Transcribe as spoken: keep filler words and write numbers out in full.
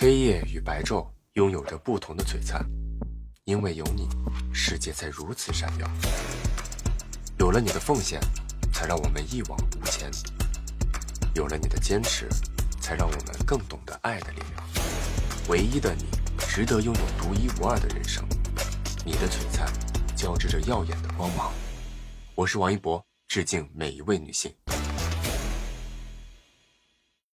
黑夜与白昼拥有着不同的璀璨，因为有你，世界才如此闪耀。有了你的奉献，才让我们一往无前；有了你的坚持，才让我们更懂得爱的力量。唯一的你，值得拥有独一无二的人生。你的璀璨，交织着耀眼的光芒。我是王一博，致敬每一位女性。